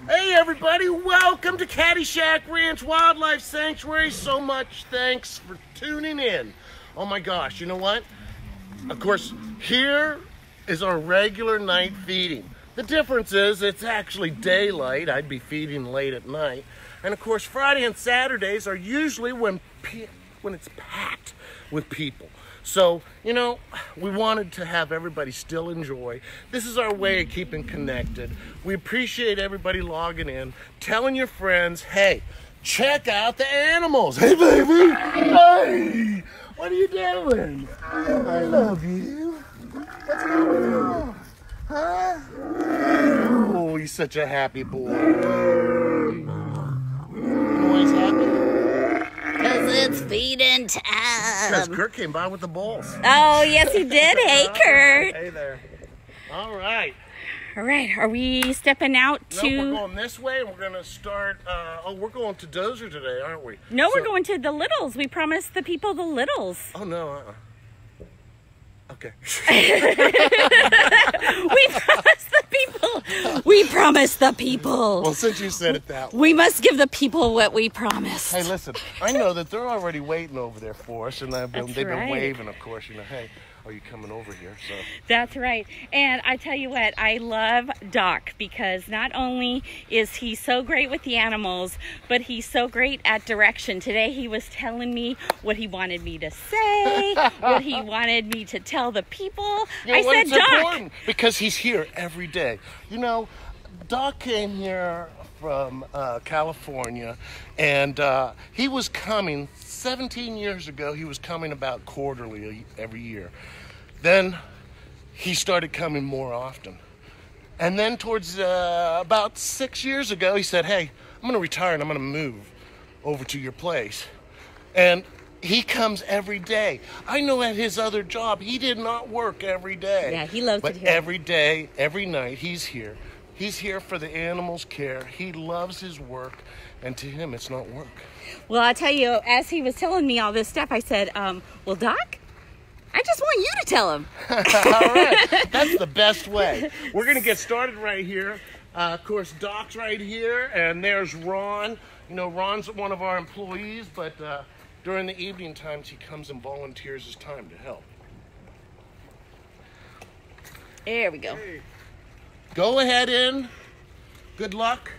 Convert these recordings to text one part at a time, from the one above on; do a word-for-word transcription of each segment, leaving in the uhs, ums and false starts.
Hey everybody, welcome to Caddyshack Ranch Wildlife Sanctuary. So much thanks for tuning in. Oh my gosh, you know what? Of course, here is our regular night feeding. The difference is it's actually daylight. I'd be feeding late at night. And of course, Friday and Saturdays are usually when, pe when it's packed with people. So, you know, we wanted to have everybody still enjoy. This is our way of keeping connected. We appreciate everybody logging in, telling your friends, hey, check out the animals. Hey, baby. Hey, what are you doing? I love you. What's going on? Huh? Oh, he's such a happy boy. You know why he's happy? Because it's feeding Because time. Kurt came by with the balls. Oh, yes, he did. Hey, Kurt. Hey there. All right. All right. Are we stepping out No, to... we're going this way, and we're going to start... Uh, oh, we're going to Dozer today, aren't we? No, So- we're going to the Littles. We promised the people the Littles. Oh, no. Uh-uh. Okay. We promised the people. We promised the people. Well, since you said it that way. We must give the people what we promised. Hey, listen. I know that they're already waiting over there for us, and I've been, That's they've been right. waving, of course. You know, hey, are you coming over here? So. That's right. And I tell you what, I love Doc because not only is he so great with the animals, but he's so great at direction. Today he was telling me what he wanted me to say, what he wanted me to tell the people. You know I what? said, It's Doc. important because he's here every day. You know, Doc came here from uh, California, and uh, he was coming seventeen years ago. He was coming about quarterly every year. Then he started coming more often. And then towards uh, about six years ago, he said, hey, I'm going to retire and I'm going to move over to your place. And he comes every day. I know at his other job, he did not work every day. Yeah, he loves but it here. every day, every night, he's here. He's here for the animals' care. He loves his work, and to him, it's not work. Well, I'll tell you, as he was telling me all this stuff, I said, um, well, Doc, I just want you to tell him. All right, that's the best way. We're going to get started right here. Uh, of course, Doc's right here, and there's Ron. You know, Ron's one of our employees, but uh, during the evening times, he comes and volunteers his time to help. There we go. Hey. Go ahead in. Good luck.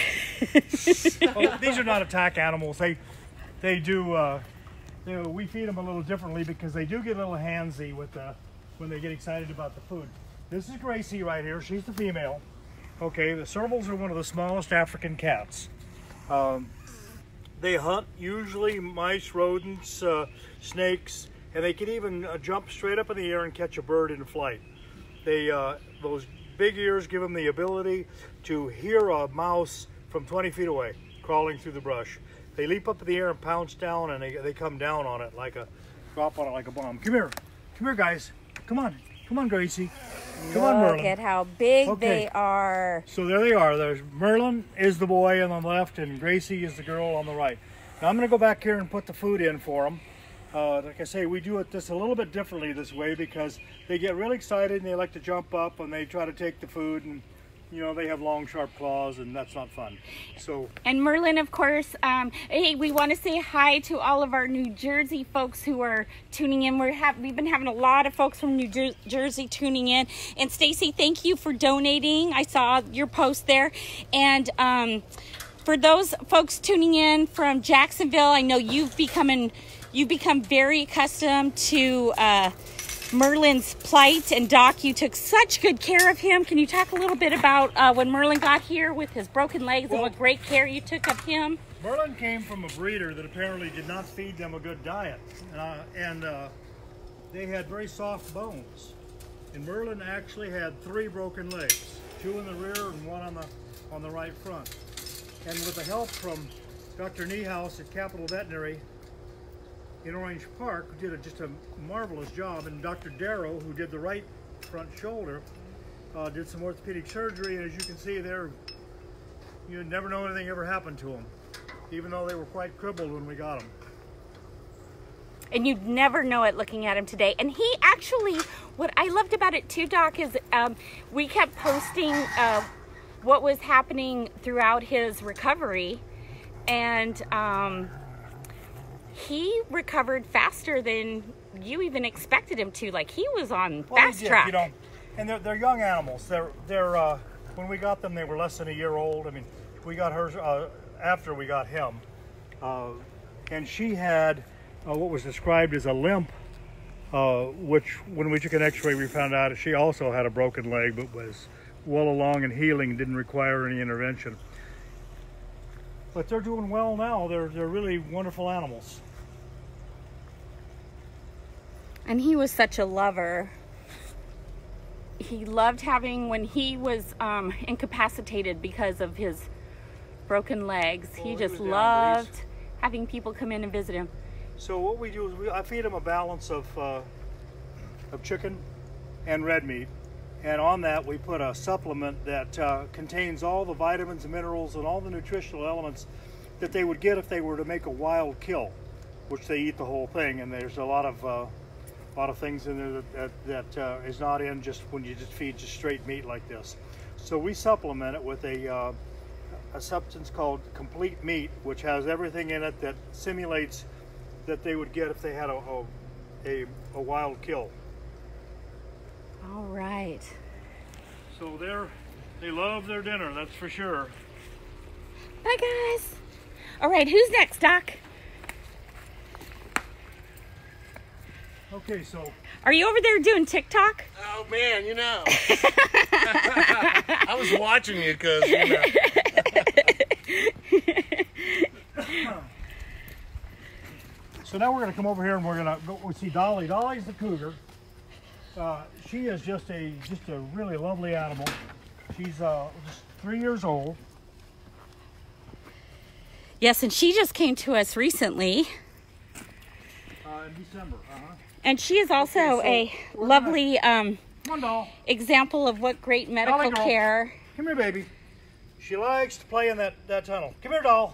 Well, these are not attack animals. They, they do. Uh, they, we feed them a little differently because they do get a little handsy with the, when they get excited about the food. This is Gracie right here. She's the female. Okay, the servals are one of the smallest African cats. Um, they hunt usually mice, rodents, uh, snakes, and they can even uh, jump straight up in the air and catch a bird in flight. They uh, those big ears give them the ability to hear a mouse from twenty feet away crawling through the brush. They leap up in the air and pounce down, and they, they come down on it like a, drop on it like a bomb. Come here, come here guys, come on, come on Gracie, come on Merlin. Look at how big Okay. they are. So there they are. There's Merlin is the boy on the left, and Gracie is the girl on the right. Now I'm going to go back here and put the food in for them. Uh, like I say, we do it just a little bit differently this way because they get really excited and they like to jump up and they try to take the food, and you know, they have long sharp claws and that's not fun. So And Merlin, of course, um, hey, we want to say hi to all of our New Jersey folks who are tuning in. We're have, we've been having a lot of folks from New Jer Jersey tuning in. And Stacy, thank you for donating. I saw your post there. And um, for those folks tuning in from Jacksonville, I know you've become, you've become very accustomed to uh, Merlin's plight, and Doc, you took such good care of him. Can you talk a little bit about uh, when Merlin got here with his broken legs Well, and what great care you took of him? Merlin came from a breeder that apparently did not feed them a good diet, uh, and uh, they had very soft bones. And Merlin actually had three broken legs, two in the rear and one on the on the right front. And with the help from Doctor Niehaus at Capital Veterinary in Orange Park, who did a, just a marvelous job, and Doctor Darrow, who did the right front shoulder, uh, did some orthopedic surgery, and as you can see there, you never know anything ever happened to them, even though they were quite crippled when we got them. And you'd never know it looking at him today. And he actually, what I loved about it too, Doc, is um, we kept posting uh, what was happening throughout his recovery, and um, he recovered faster than you even expected him to. Like, he was on well, fast he did, track. You know, and they're, they're young animals. They're they're uh, when we got them, they were less than a year old. I mean, we got hers uh, after we got him, uh, and she had uh, what was described as a limp, uh, which when we took an X-ray, we found out she also had a broken leg, but was well along and healing, didn't require any intervention. But they're doing well now. They're they're really wonderful animals. And he was such a lover. He loved having, when he was um, incapacitated because of his broken legs, Oh, he he just was down, loved please. having people come in and visit him. So what we do is we, I feed them a balance of uh, of chicken and red meat, and on that we put a supplement that uh, contains all the vitamins and minerals and all the nutritional elements that they would get if they were to make a wild kill, which they eat the whole thing. And there's a lot of uh, a lot of things in there that, that, that uh, is not in just when you just feed just straight meat like this. So we supplement it with a, uh, a substance called Complete Meat, which has everything in it that simulates that they would get if they had a, a, a, a wild kill. All right. So they're, they love their dinner, that's for sure. Bye, guys. All right, who's next, Doc? Okay, so Are you over there doing TikTok? Oh man, you know. I was watching you because, you know. So now we're going to come over here and we're going to go we see Dolly. Dolly's the cougar. Uh, she is just a just a really lovely animal. She's uh, just three years old. Yes, and she just came to us recently. Uh, in December. Uh-huh. And she is also Okay, so a we're lovely um, Come on, doll. example of what great medical Dolly girl. care. Come here, baby. She likes to play in that, that tunnel. Come here, doll.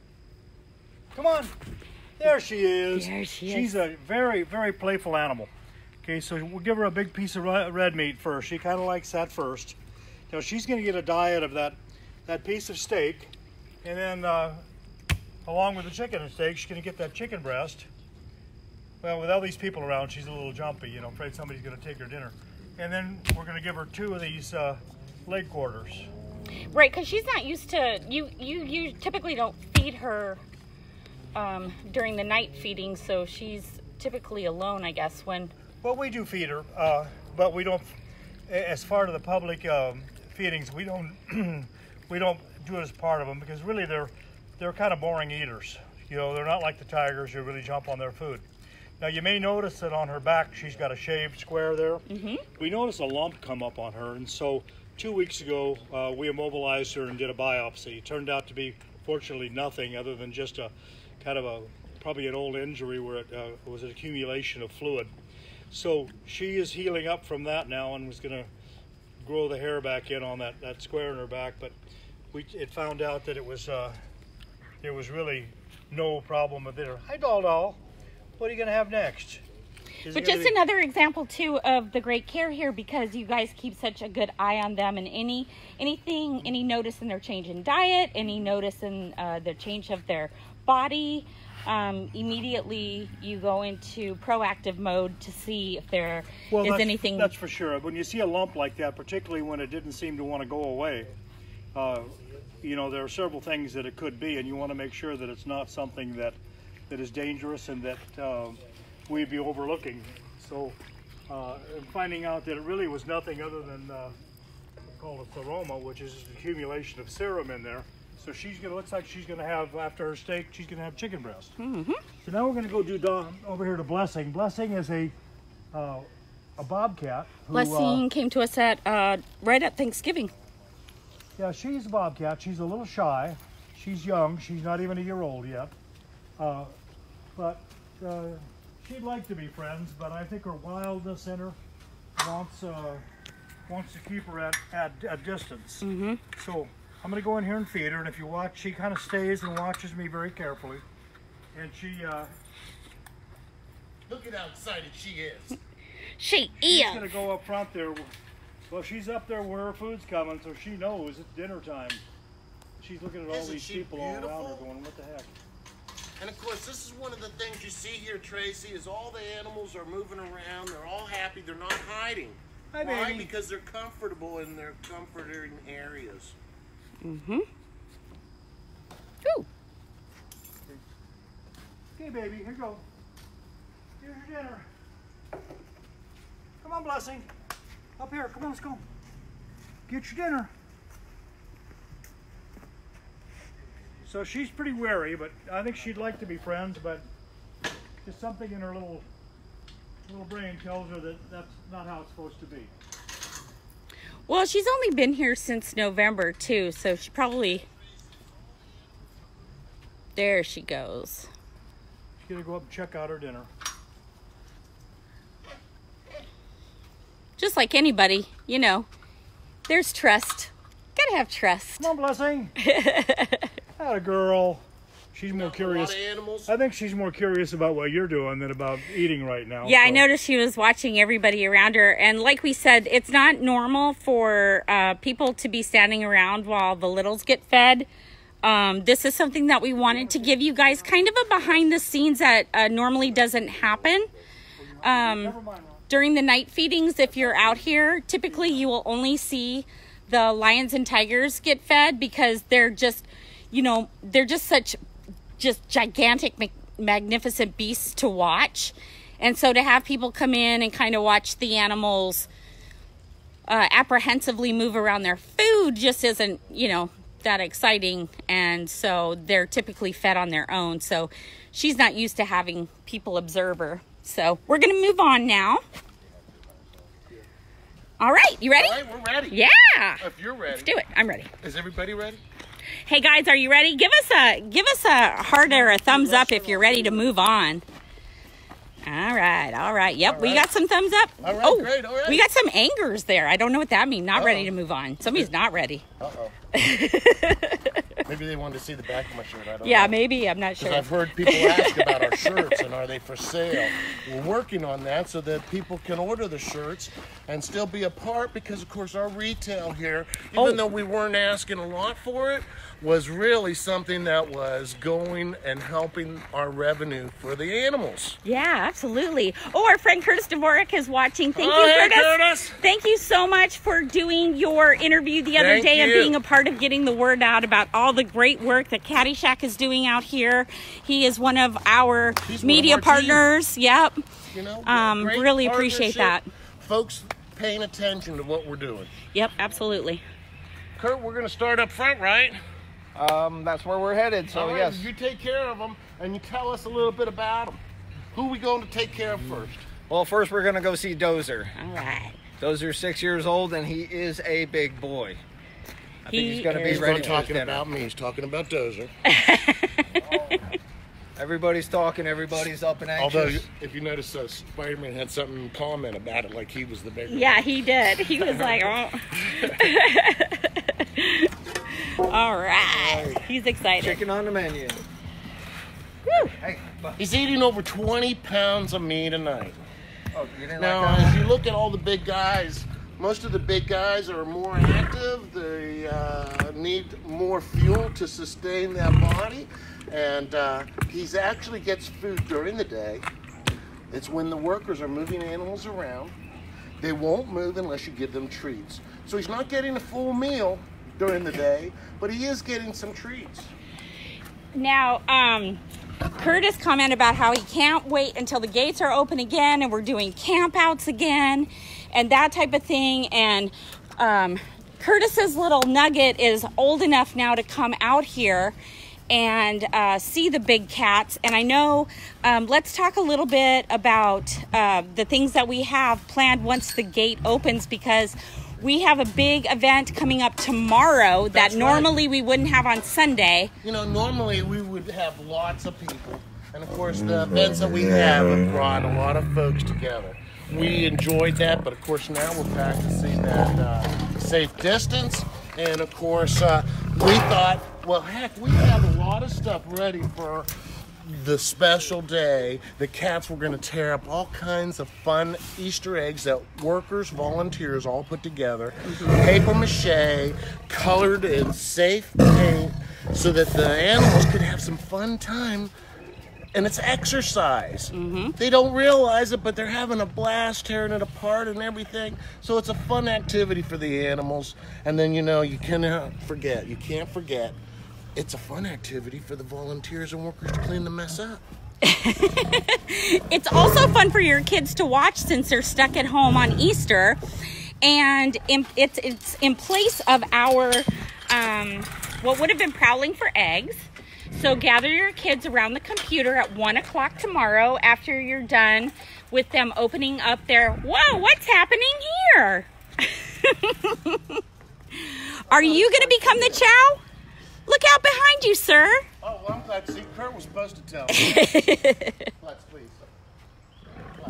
Come on. There she is. There she She's is. a very, very playful animal. Okay, so we'll give her a big piece of red red meat first. She kind of likes that first. Now she's going to get a diet of that, that piece of steak, and then uh, along with the chicken and steak, she's going to get that chicken breast. Well, with all these people around, she's a little jumpy, you know, afraid somebody's going to take her dinner. And then we're going to give her two of these uh, leg quarters. Right, because she's not used to, you, you, you typically don't feed her um, during the night feeding, so she's typically alone, I guess, when... Well, we do feed her, uh, but we don't, as far to the public um, feedings, we don't we don't do it as part of them, because really they're, they're kind of boring eaters. You know, they're not like the tigers who really jump on their food. Now, you may notice that on her back, she's got a shaved square there. Mm-hmm. We noticed a lump come up on her, and so two weeks ago, uh, we immobilized her and did a biopsy. It turned out to be, fortunately, nothing other than just a kind of a, probably an old injury where it uh, was an accumulation of fluid. So she is healing up from that now and was going to grow the hair back in on that, that square in her back, but we it found out that it was, uh, there was really no problem with it. Hi, doll doll. What are you going to have next? Is But it gonna just be- another example too of the great care here, because you guys keep such a good eye on them, and any anything, any notice in their change in diet, any notice in uh, the change of their body, um, immediately you go into proactive mode to see if there Well, is that's, anything. that's for sure. When you see a lump like that, particularly when it didn't seem to want to go away, uh, you know, there are several things that it could be, and you want to make sure that it's not something that that is dangerous and that uh, we'd be overlooking. So uh, and finding out that it really was nothing other than uh, called a theroma, which is an accumulation of serum in there. So she's gonna, looks like she's gonna have, after her steak, she's gonna have chicken breast. Mm-hmm. So now we're gonna go do Dawn over here to Blessing. Blessing is a uh, a bobcat. Who, Blessing uh, came to us at uh, right at Thanksgiving. yeah, she's a bobcat. She's a little shy. She's young. She's not even a year old yet. Uh, but uh, she'd like to be friends, but I think her wildness in her wants uh, wants to keep her at, at a distance. Mm-hmm. So I'm going to go in here and feed her, and if you watch, she kind of stays and watches me very carefully. And she, uh, Look at how excited she is. She she's is. going to go up front there Well, she's up there where her food's coming, so she knows it's dinner time. She's looking at all Isn't these she people all around her beautiful? going, what the heck? And of course, this is one of the things you see here, Tracy, is all the animals are moving around. They're all happy. They're not hiding. Hi, Why? baby. Because they're comfortable in their comforting areas. Mm-hmm. Ooh. Okay, baby, here you go. Here's your dinner. Come on, Blessing. Up here, come on, let's go. Get your dinner. So she's pretty wary, but I think she'd like to be friends, but just something in her little little brain tells her that that's not how it's supposed to be. Well, she's only been here since November too, so she probably... There she goes. She's gonna go up and check out her dinner. Just like anybody, you know, there's trust. Gotta have trust. Come on, Blessing. Atta girl. She's more A curious. lot of animals. I think she's more curious about what you're doing than about eating right now. Yeah, I so. noticed she was watching everybody around her. And like we said, it's not normal for uh, people to be standing around while the littles get fed. Um, this is something that we wanted to give you guys kind of a behind the scenes that uh, normally doesn't happen. Um, during the night feedings, if you're out here, typically you will only see the lions and tigers get fed because they're just, you know, they're just such just gigantic, magnificent beasts to watch. And so to have people come in and kind of watch the animals uh, apprehensively move around their food just isn't, you know, that exciting. And so they're typically fed on their own. So she's not used to having people observe her. So we're going to move on now. All right, you ready? All right, we're ready. Yeah. If you're ready. Let's do it. I'm ready. Is everybody ready? Hey guys, are you ready? Give us a give us a heart or a thumbs up if you're ready to move on. All right, all right. Yep, All we right. got some thumbs up. All right, oh, great, all right. We got some angers there. I don't know what that means. Not Uh-oh. ready to move on. Somebody's not ready. Uh-oh. Maybe they wanted to see the back of my shirt. I don't Yeah, know. maybe. I'm not Because sure. I've heard people ask about our shirts and are they for sale. We're working on that so that people can order the shirts and still be a part because, of course, our retail here, even Oh. though we weren't asking a lot for it, was really something that was going and helping our revenue for the animals. Yeah, absolutely. Oh, our friend Curtis Dvorak is watching. Thank Oh, you, hey, Curtis. Curtis. Thank you so much for doing your interview the other Thank day and you. being a part of getting the word out about all the great work that Caddyshack is doing out here. He is one of our He's one of media our team. partners. Yep. You know, Um, great really appreciate that. partnership. Folks paying attention to what we're doing. Yep, absolutely. Kurt, we're going to start up front, right? Um, that's where we're headed, so All right, yes. you take care of them, and you tell us a little bit about them. Who are we going to take care of first? Well, first we're gonna go see Dozer. All right. Dozer's six years old, and he is a big boy. I He think he's gonna is- be He's ready not for his talking dinner. about me. He's talking about Dozer. Everybody's talking, everybody's up and anxious. Although, if you notice, uh, Spider-Man had something in comment about it, like he was the bigger Yeah, he did. He was like, oh. All right. He's excited. Chicken on the menu. Woo. Hey, bu- He's eating over twenty pounds of meat a night. oh, you didn't Now, like as that? you look at all the big guys, most of the big guys are more active. They uh, need more fuel to sustain that body. And uh, he's actually gets food during the day. It's when the workers are moving animals around. They won't move unless you give them treats. So he's not getting a full meal during the day, but he is getting some treats. Now, um, Curtis commented about how he can't wait until the gates are open again and we're doing campouts again and that type of thing. And um, Curtis's little nugget is old enough now to come out here and uh, see the big cats. And I know, um, let's talk a little bit about uh, the things that we have planned once the gate opens, because we have a big event coming up tomorrow that That's right. normally we wouldn't have on Sunday. You know, normally we would have lots of people. And of course, the events that we have have brought a lot of folks together. We enjoyed that, but of course now we're practicing that uh, safe distance. And of course, uh, we thought, well, heck, we have a lot of stuff ready for the special day, the cats were going to tear up all kinds of fun Easter eggs that workers, volunteers all put together, paper mache, colored in safe paint, so that the animals could have some fun time. And it's exercise. Mm-hmm. They don't realize it, but they're having a blast tearing it apart and everything. So it's a fun activity for the animals. And then, you know, you cannot forget, you can't forget, it's a fun activity for the volunteers and workers to clean the mess up. It's also fun for your kids to watch since they're stuck at home on Easter. And in, it's, it's in place of our, um, what would have been Prowling for Eggs. So gather your kids around the computer at one o'clock tomorrow after you're done with them opening up their, whoa, what's happening here? Are you going to become the chow? Look out behind you, sir. Oh, well, I'm glad to see. Kurt was supposed to tell me. Let's, please. Let's.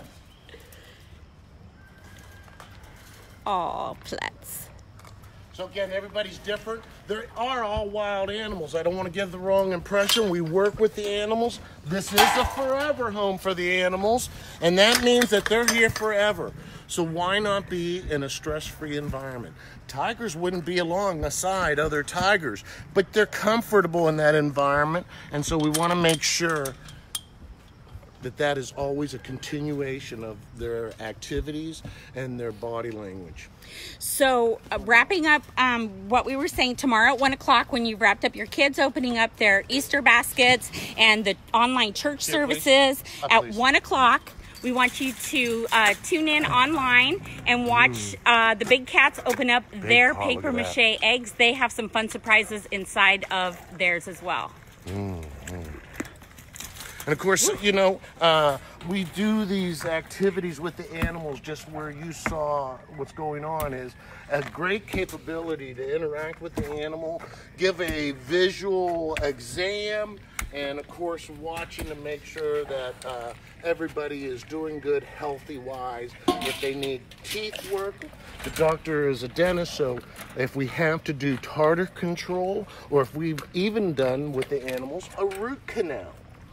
Oh, Plets. So again, everybody's different. There are all wild animals. I don't want to give the wrong impression. We work with the animals. This is a forever home for the animals, and that means that they're here forever. So why not be in a stress-free environment? Tigers wouldn't be alongside other tigers, but they're comfortable in that environment, and so we want to make sure that that is always a continuation of their activities and their body language. So uh, wrapping up um, what we were saying, tomorrow at one o'clock when you've wrapped up your kids opening up their Easter baskets and the online church Here, services, uh, at please. one o'clock, we want you to uh, tune in online and watch mm. uh, the big cats open up big their pot, paper mache eggs. They have some fun surprises inside of theirs as well. Mm, mm. And of course, you know, uh, we do these activities with the animals just where you saw what's going on is a great capability to interact with the animal, give a visual exam, and of course watching to make sure that uh, everybody is doing good healthy-wise. If they need teeth work, the doctor is a dentist, so if we have to do tartar control, or if we've even done with the animals a root canal.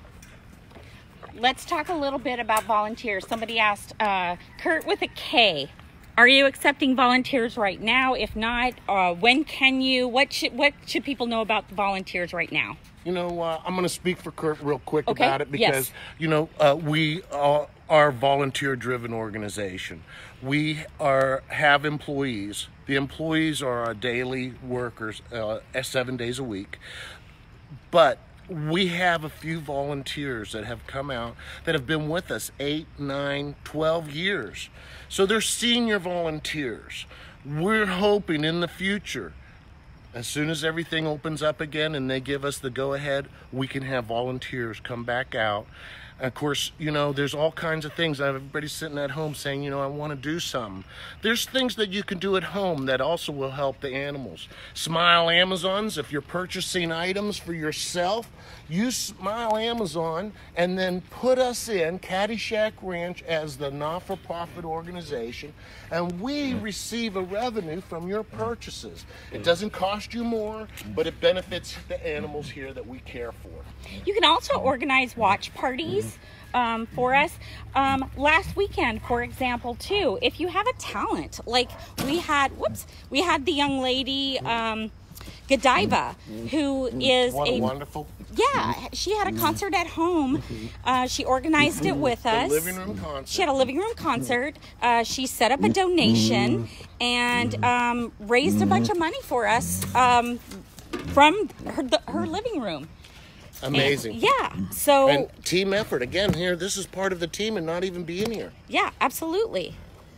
Let's talk a little bit about volunteers. Somebody asked, uh, Kurt with a K, are you accepting volunteers right now? If not, uh, when can you? What should, what should people know about the volunteers right now? You know, uh, I'm going to speak for Kurt real quick okay. about it because, yes. you know, uh, we are, are a volunteer-driven organization. We are have employees. The employees are our daily workers, uh, seven days a week. But we have a few volunteers that have come out that have been with us eight, nine, twelve years. So they're senior volunteers. We're hoping in the future, as soon as everything opens up again and they give us the go-ahead, we can have volunteers come back out. And of course, you know, there's all kinds of things. Everybody's sitting at home saying, you know, I want to do something. There's things that you can do at home that also will help the animals. Smile Amazons, if you're purchasing items for yourself, use Smile Amazon and then put us in Caddyshack Ranch as the not-for-profit organization, and we receive a revenue from your purchases. It doesn't cost you more, but it benefits the animals here that we care for. You can also organize watch parties um, for us. Um, last weekend, for example, too, if you have a talent, like we had, whoops, we had the young lady, um, Godiva, who is what a, a wonderful. Yeah, she had a concert at home. Uh, she organized it with us. A living room concert. She had a living room concert. Uh, she set up a donation and um, raised a bunch of money for us um, from her, the, her living room. Amazing. And, yeah. So. And team effort. Again, here, this is part of the team and not even being here. Yeah, absolutely.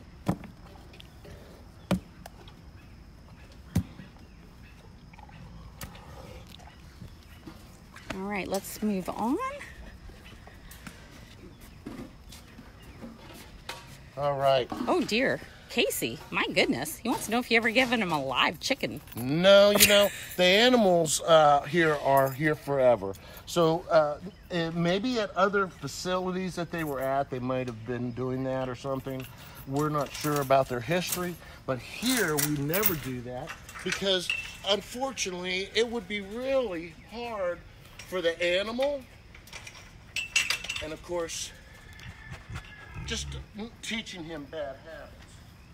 All right, let's move on. All right. Oh, dear. Casey, my goodness. He wants to know if you ever given him a live chicken. No, you know, the animals uh, here are here forever. So uh, it, maybe at other facilities that they were at, they might have been doing that or something. We're not sure about their history. But here, we never do that because, unfortunately, it would be really hard for the animal And of course, just teaching him bad habits.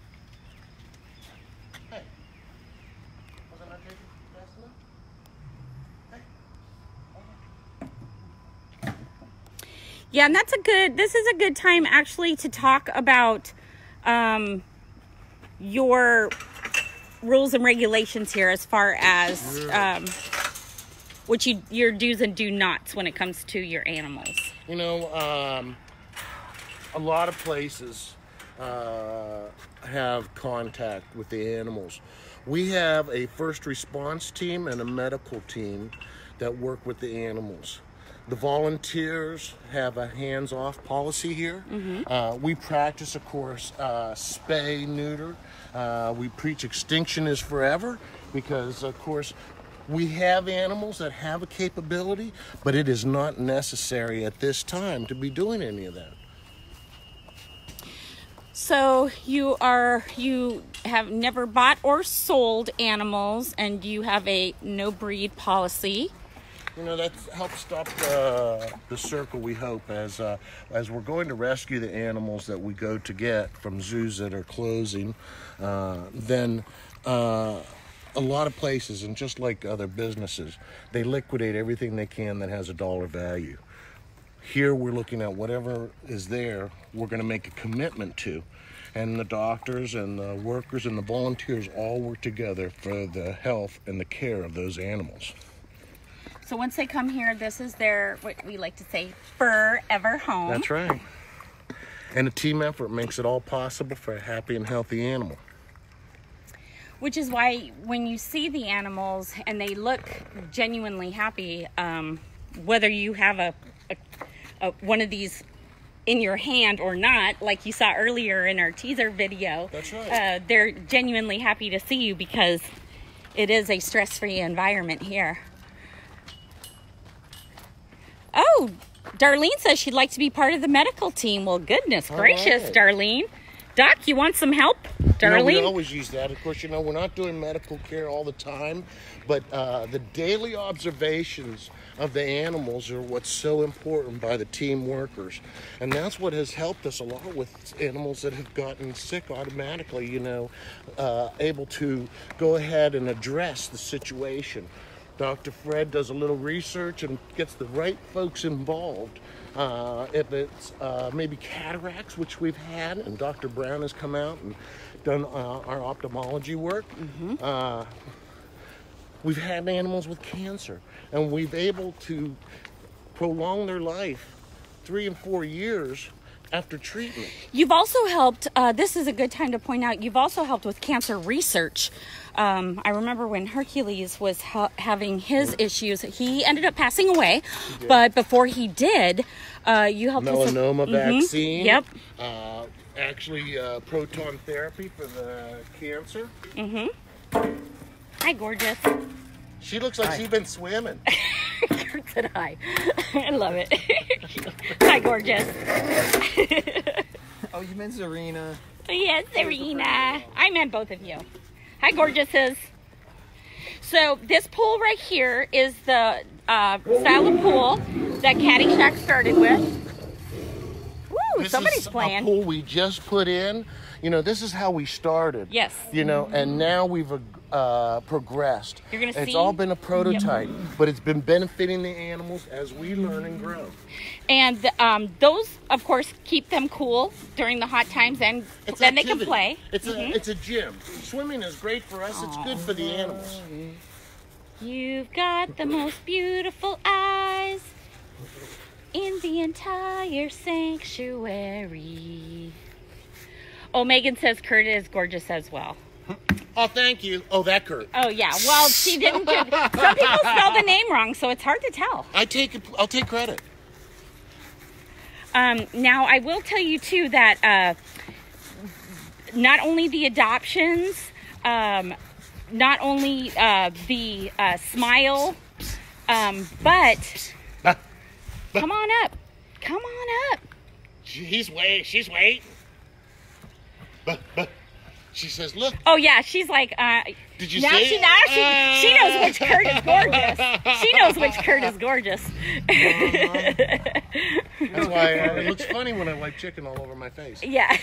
Hey, wasn't I taking fast enough? Hey. Yeah, and that's a good, this is a good time actually to talk about um, your rules and regulations here as far as um, what you, your do's and do nots when it comes to your animals. You know, um, a lot of places uh, have contact with the animals. We have a first response team and a medical team that work with the animals. The volunteers have a hands-off policy here. Mm-hmm. uh, we practice, of course, uh, spay, neuter. Uh, we preach extinction is forever because, of course, we have animals that have a capability, but it is not necessary at this time to be doing any of that. So you are, you have never bought or sold animals, and you have a no-breed policy. You know, that helps stop the, the circle, we hope, as uh, as we're going to rescue the animals that we go to get from zoos that are closing. Uh, then uh, a lot of places, and just like other businesses, they liquidate everything they can that has a dollar value. Here we're looking at whatever is there, we're going to make a commitment to. And the doctors and the workers and the volunteers all work together for the health and the care of those animals. So once they come here, this is their, what we like to say, forever home. That's right. And a team effort makes it all possible for a happy and healthy animal. Which is why when you see the animals and they look genuinely happy, um, whether you have a, a, a one of these in your hand or not, like you saw earlier in our teaser video. That's right. Uh, they're genuinely happy to see you because it is a stress-free environment here. Oh, Darlene says she'd like to be part of the medical team. Well, goodness gracious, right. Darlene. Doc, you want some help? Darlene? You know, we always use that. Of course, you know, we're not doing medical care all the time, but uh, the daily observations of the animals are what's so important by the team workers. And that's what has helped us a lot with animals that have gotten sick automatically, you know, uh, able to go ahead and address the situation. Doctor Fred does a little research and gets the right folks involved. Uh, if it's uh, maybe cataracts, which we've had, and Doctor Brown has come out and done uh, our ophthalmology work. Mm-hmm. uh, we've had animals with cancer, and we've able to prolong their life three and four years after treatment. You've also helped, uh, this is a good time to point out, you've also helped with cancer research. Um, I remember when Hercules was ha having his issues, he ended up passing away, but before he did, uh, you helped with melanoma some, vaccine. Mm-hmm, yep. Uh, actually, uh, proton therapy for the cancer. Mm-hmm. Hi, gorgeous. She looks like Hi. she's been swimming. Kurt said hi. I love it. Hi, gorgeous. Oh, you meant Zarina. Yes, Serena. I meant both of you. Hi, gorgeouses. So this pool right here is the uh, style of pool that Caddyshack started with. Woo, This somebody's is playing. a pool we just put in. You know, this is how we started. Yes. You know, and now we've uh, progressed. You're gonna It's see? all been a prototype, but it's been benefiting the animals as we learn and grow. And um, those, of course, keep them cool during the hot times, and It's then activity. they can play. It's a Mhm. it's a gym. Swimming is great for us. It's good for the animals. You've got the most beautiful eyes in the entire sanctuary. Oh, Megan says Kurt is gorgeous as well. Oh, thank you. Oh, that Kurt. Oh, yeah. Well, she didn't. Do, some people spell the name wrong, so it's hard to tell. I take it. I'll take credit. Um, now, I will tell you, too, that uh, not only the adoptions, um, not only uh, the uh, smile, um, but come on up. Come on up. She's wait. She's waiting. But but she says, look. Oh, yeah. She's like, uh, Did you now see she, it? now she, she knows which Kurt is gorgeous. She knows which Kurt is gorgeous. Uh-huh. That's why uh, it looks funny when I wipe chicken all over my face. Yeah.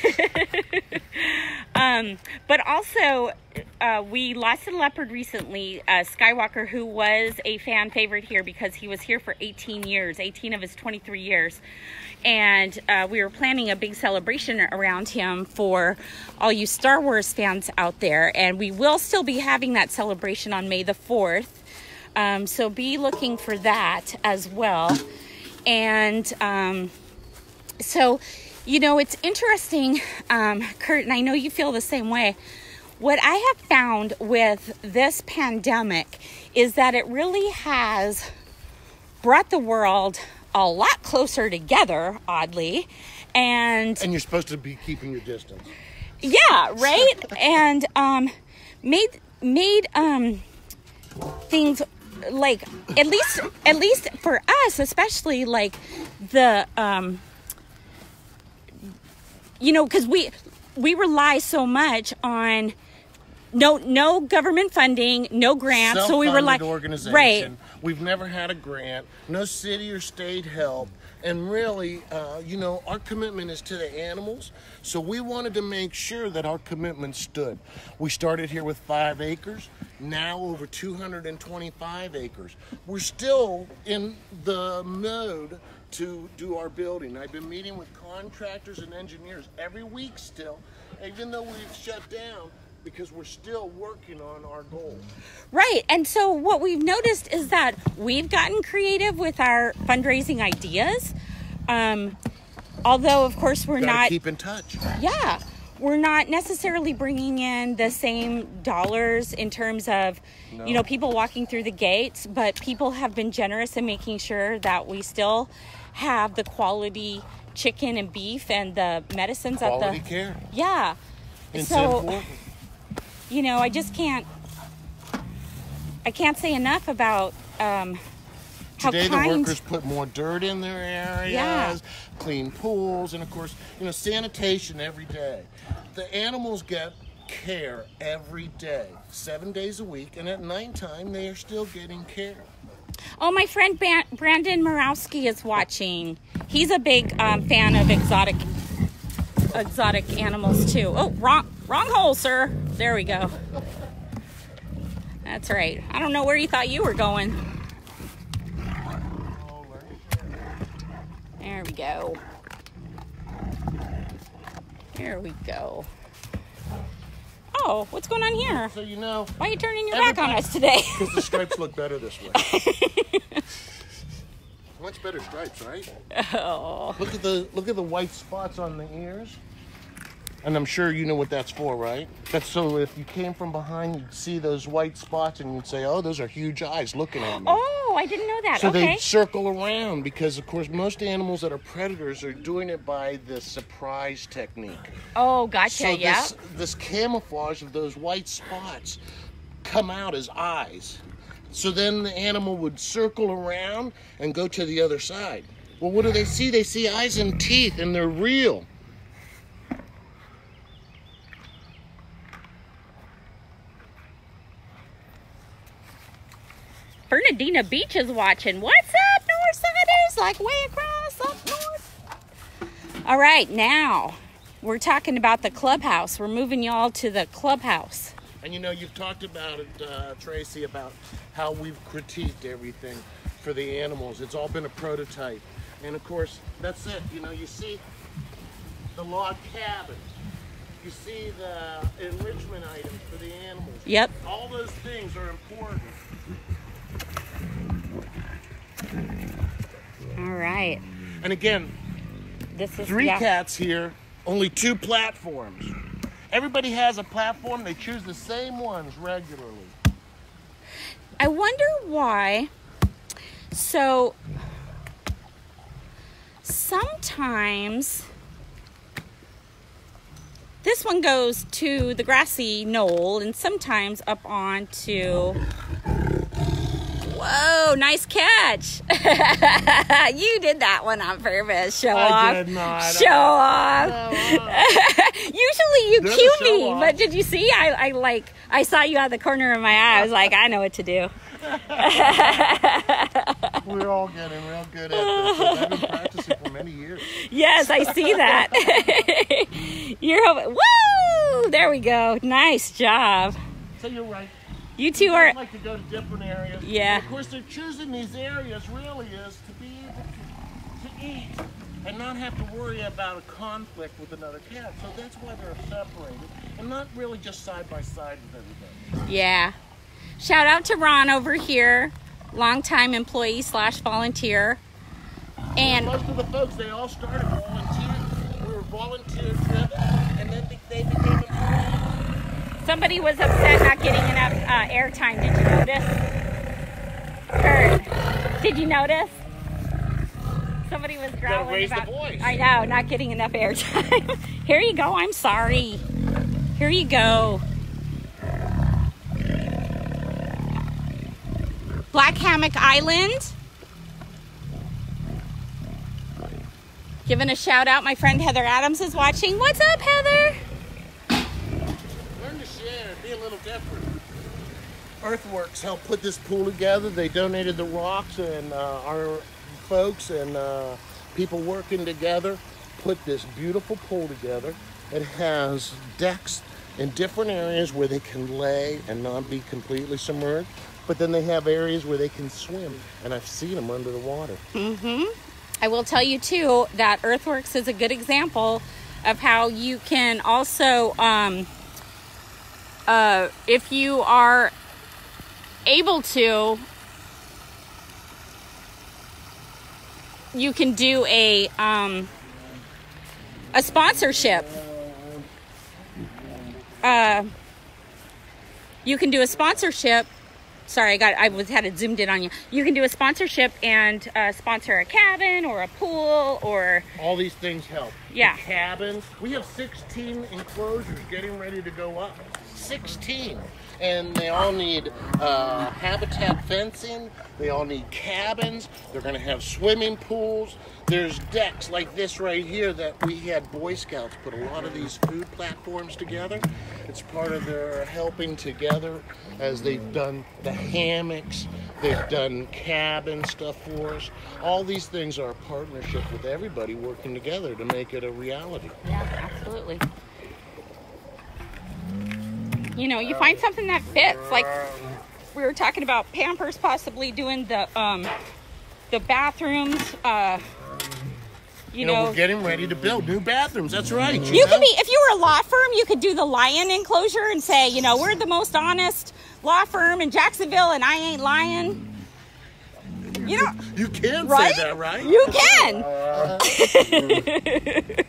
um, but also, uh, we lost a leopard recently, uh, Skywalker, who was a fan favorite here because he was here for eighteen years, eighteen of his twenty-three years. And uh, we were planning a big celebration around him for all you Star Wars fans out there. And we will still be having that celebration on May the fourth. Um, so be looking for that as well. And um, so, you know, it's interesting, um, Kurt, and I know you feel the same way. What I have found with this pandemic is that it really has brought the world a lot closer together, oddly. And And you're supposed to be keeping your distance. yeah, right? And um, made made um, things like, at least at least for us, especially like the um, you know, because we we rely so much on no no government funding, no grants, so we rely organization. Right. We've never had a grant, no city or state help, and really, uh, you know, our commitment is to the animals. So we wanted to make sure that our commitment stood. We started here with five acres, now over two hundred twenty-five acres. We're still in the mode to do our building. I've been meeting with contractors and engineers every week still, even though we've shut down, because we're still working on our goal. Right. And so what we've noticed is that we've gotten creative with our fundraising ideas. Um, although, of course, we're Gotta not... keep in touch. Yeah. We're not necessarily bringing in the same dollars in terms of, No. you know, people walking through the gates, but people have been generous in making sure that we still have the quality chicken and beef and the medicines Quality at the... care. Yeah. It's so, important. you know, I just can't, I can't say enough about um, how Today kind. the workers put more dirt in their areas, Yeah. clean pools, and of course, you know, sanitation every day. The animals get care every day, seven days a week, and at nighttime they are still getting care. Oh, my friend Ban- Brandon Morawski is watching. He's a big um, fan of exotic exotic animals too. Oh, wrong wrong hole, sir. There we go. That's right. I don't know where you thought you were going. There we go. There we go. Oh, what's going on here? So you know, Why are you turning your back on everybody- us today? because the stripes look better this way. Much better stripes, right? Oh. Look at the look at the white spots on the ears. And I'm sure you know what that's for, right? That's so if you came from behind, you'd see those white spots and you'd say, oh, those are huge eyes looking at me. Oh, I didn't know that. So Okay. they circle around because, of course, most animals that are predators are doing it by the surprise technique. Oh, gotcha. So Yeah. this, this camouflage of those white spots come out as eyes. So then the animal would circle around and go to the other side. Well, what do they see? They see eyes and teeth, and they're real. Bernardina Beach is watching. What's up, Northsiders? Like way across up north. All right, now we're talking about the clubhouse. We're moving y'all to the clubhouse. And you know, you've talked about it, uh, Tracy, about how we've critiqued everything for the animals. It's all been a prototype. And of course, that's it. You know, you see the log cabin. You see the enrichment items for the animals. Yep. All those things are important. All right. And again, This is three yeah. cats here, only two platforms. Everybody has a platform. They choose the same ones regularly. I wonder why. So sometimes this one goes to the grassy knoll and sometimes up onto. Whoa, nice catch. You did that one on purpose. Show I off. did not. Show off. Usually you Did a cue show me, off. but did you see? I, I like I saw you out of the corner of my eye. I was like, I know what to do. We're all getting real good at this. I've been practicing for many years. Yes, I see that. You're hoping. Woo! There we go. Nice job. So you're right. You two People are. like to go to different areas. Yeah. And of course, they're choosing these areas really is to be able to, to eat and not have to worry about a conflict with another cat. So that's why they're separated and not really just side by side with everybody. Yeah. Shout out to Ron over here, longtime employee slash volunteer. And most of the folks, they all started volunteer. We were volunteer driven, and then they became employees. somebody was upset not getting enough uh, airtime. Did you notice? Or did you notice? Somebody was growling raise the about. voice. I know, not getting enough airtime. Here you go. I'm sorry. Here you go. Black Hammock Island. Giving a shout out. My friend Heather Adams is watching. What's up, Heather? Learn to share. Be a little different. Earthworks helped put this pool together. They donated the rocks, and uh, our folks and uh, people working together put this beautiful pool together. It has decks in different areas where they can lay and not be completely submerged. But then they have areas where they can swim, and I've seen them under the water. Mm-hmm. I will tell you, too, that Earthworks is a good example of how you can also, um, uh, if you are able to, you can do a, um, a sponsorship. Uh, you can do a sponsorship. Sorry, I got I was had it zoomed in on you. You can do a sponsorship and uh, sponsor a cabin or a pool or All these things help. Yeah. The cabins. We have sixteen enclosures getting ready to go up. sixteen. And they all need uh, habitat fencing. They all need cabins. They're going to have swimming pools. There's decks like this right here that we had Boy Scouts put a lot of these food platforms together. It's part of their helping together as they've done the hammocks. They've done cabin stuff for us. All these things are a partnership with everybody working together to make it a reality. yeah, absolutely. You know, you find something that fits. Like we were talking about Pampers possibly doing the um the bathrooms. Uh, you, You know, know, we're getting ready to build new bathrooms. That's right. You, you know? could be if you were a law firm, you could do the lion enclosure and say, you know, we're the most honest law firm in Jacksonville, and I ain't lying. You know, You can right? say that, right? You can.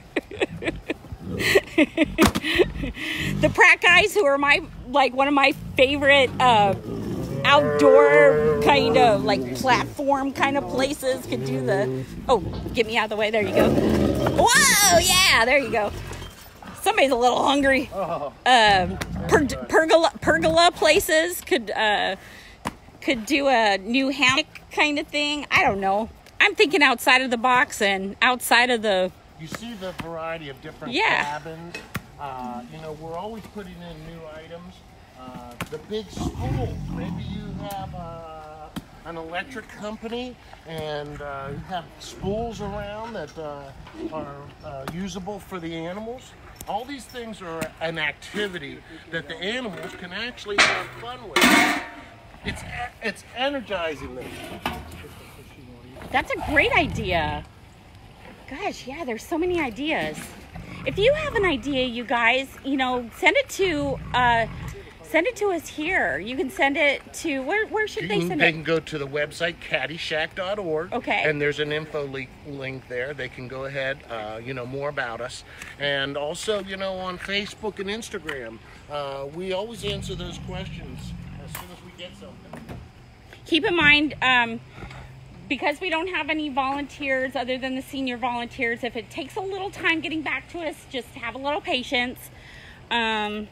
The Pratt guys, who are my like one of my favorite uh, outdoor kind of like platform kind of places, could do the. Oh, get me out of the way. There you go. Whoa, yeah, there you go. Somebody's a little hungry. Um, per- pergola pergola places could uh, could do a new hammock kind of thing. I don't know. I'm thinking outside of the box and outside of the. You see the variety of different Yeah. cabins. Uh, you know, we're always putting in new items. Uh, the big spools. Maybe you have uh, an electric company and uh, you have spools around that uh, are uh, usable for the animals. All these things are an activity that the animals can actually have fun with. It's it's energizing them. That's a great idea. Gosh, yeah, there's so many ideas. If you have an idea, you guys, you know, send it to uh, send it to us here. You can send it to where? Where should You they can, send they it? can go to the website caddyshack dot org. Okay. And there's an info link, link there. They can go ahead, uh, you know, more about us. And also, you know, on Facebook and Instagram, uh, we always answer those questions as soon as we get something. Keep in mind, um, because we don't have any volunteers other than the senior volunteers, if it takes a little time getting back to us, just have a little patience. Um,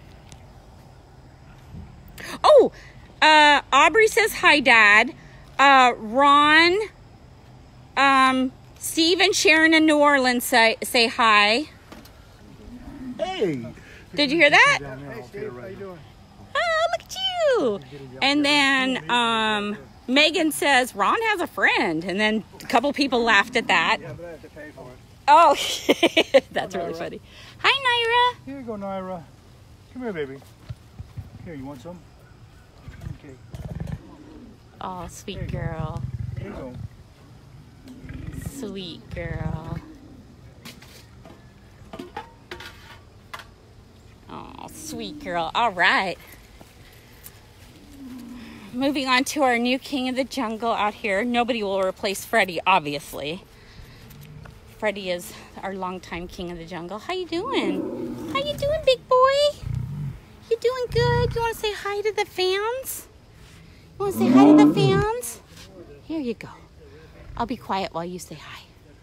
oh, uh, Aubrey says hi, Dad. Uh, Ron, um, Steve and Sharon in New Orleans say, say hi. Hey! Did you hear that? Hey, Steve, how you doing? Oh, look at you. And then, um, Megan says, Ron has a friend. And then a couple people laughed at that. Yeah, but I have to pay for it. Oh, that's Oh, really Naira. funny. Hi, Naira. Here you go, Naira. Come here, baby. Here, you want some? Okay. Oh, sweet girl. Here you go. Sweet girl. Oh, sweet girl. All right. Moving on to our new king of the jungle out here. Nobody will replace Freddie, obviously. Freddie is our longtime king of the jungle. How you doing? How you doing, big boy? You doing good? You want to say hi to the fans? You want to say hi to the fans? Here you go. I'll be quiet while you say hi.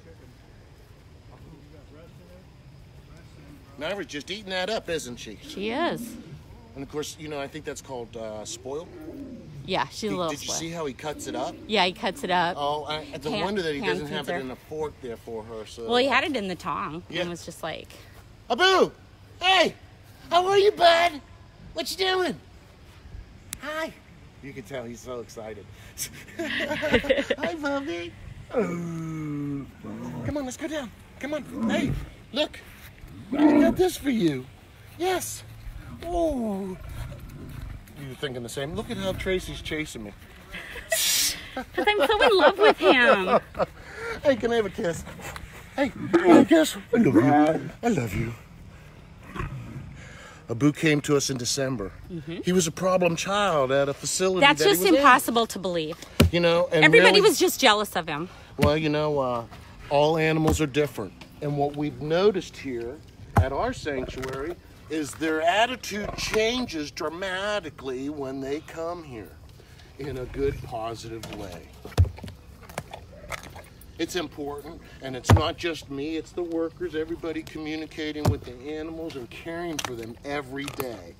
Naira's just eating that up, isn't she? She is. And of course, you know, I think that's called uh, spoiled. Yeah, she's a Did, little did you spoiled. see how he cuts it up? Yeah, he cuts it up. Oh, I, it's a Hand- wonder that he hand doesn't have feeds it her. in a fork there for her. So. Well, he had it in the tong Yeah. and was just like, Abu! Hey! How are you, bud? What you doing? Hi. You can tell he's so excited. Hi, Bubby. Oh. Come on, let's go down. Come on. Hey, look. I got this for you. Yes. Oh. You're thinking the same. Look at how Tracy's chasing me. because I'm so in love with him. Hey, can I have a kiss? Hey, can I have a kiss? I love you. I love you. Abu came to us in December. Mm-hmm. He was a problem child at a facility. That's that he just was in. impossible to believe. You know, and Everybody really, was just jealous of him. well, you know, uh, all animals are different. And what we've noticed here at our sanctuary is their attitude changes dramatically when they come here in a good, positive way. It's important, and it's not just me, it's the workers, everybody communicating with the animals and caring for them every day.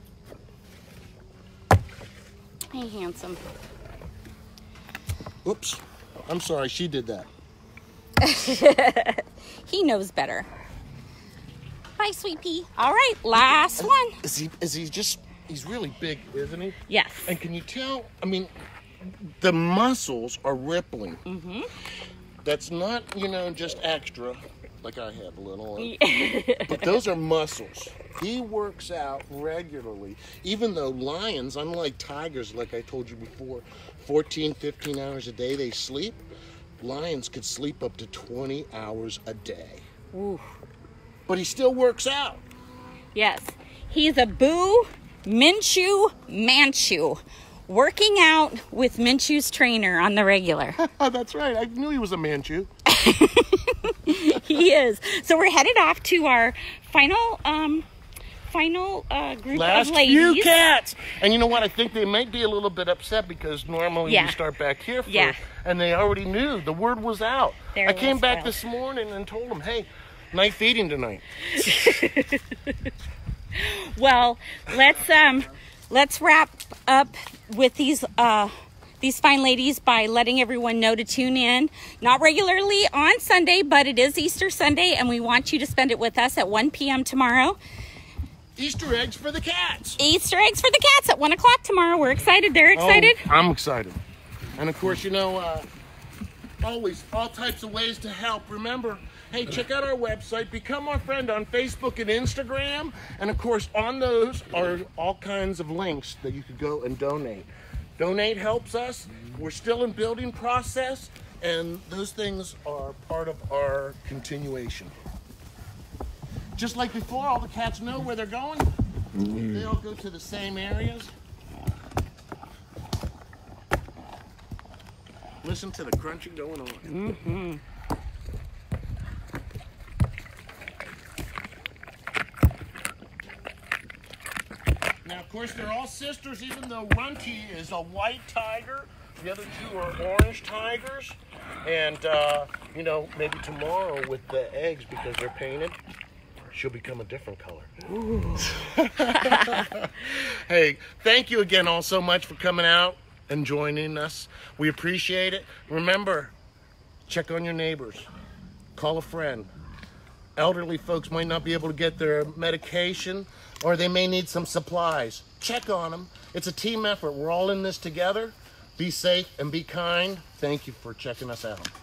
Hey, handsome. Oops, I'm sorry, she did that. He knows better. Bye, sweet pea. All right, last one. Is he, is he just, he's really big, isn't he? Yes. And can you tell, I mean, the muscles are rippling. Mm-hmm. That's not, you know, just extra, like I have a little. But those are muscles. He works out regularly, even though lions, unlike tigers, like I told you before, fourteen, fifteen hours a day they sleep. Lions could sleep up to twenty hours a day. Ooh. But he still works out. Yes. He's a Boo Minshew Manchu. Working out with Minshew's trainer on the regular. That's right. I knew he was a Manchu. He is. So we're headed off to our final um final uh, group Last of ladies. few cats. And you know what? I think they might be a little bit upset because normally Yeah. we start back here first. Yeah. And they already knew. The word was out. They're I came a little back spoiled. this morning and told them, hey, night feeding tonight. Well, let's um let's wrap up with these uh these fine ladies by letting everyone know to tune in, not regularly on Sunday, but it is Easter Sunday, and we want you to spend it with us at one p.m. tomorrow. Easter eggs for the cats. Easter eggs for the cats at one o'clock tomorrow. We're excited. They're excited. Oh, I'm excited. And of course, you know, uh, always all types of ways to help. Remember, hey, check out our website. Become our friend on Facebook and Instagram. And of course, on those are all kinds of links that you could go and donate. Donate helps us. We're still in building process, and those things are part of our continuation. Just like before, all the cats know where they're going. They all go to the same areas. Listen to the crunching going on. Mm-hmm. Now, of course, they're all sisters, even though Runty is a white tiger. The other two are orange tigers. And, uh, you know, maybe tomorrow with the eggs, because they're painted, she'll become a different color. Hey, thank you again all so much for coming out and joining us. We appreciate it. Remember, check on your neighbors. Call a friend. Elderly folks might not be able to get their medication, or they may need some supplies. Check on them. It's a team effort. We're all in this together. Be safe and be kind. Thank you for checking us out.